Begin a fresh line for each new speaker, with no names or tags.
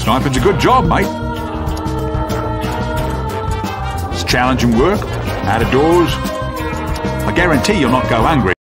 Sniping's a good job, mate. It's challenging work, out of doors. I guarantee you'll not go hungry.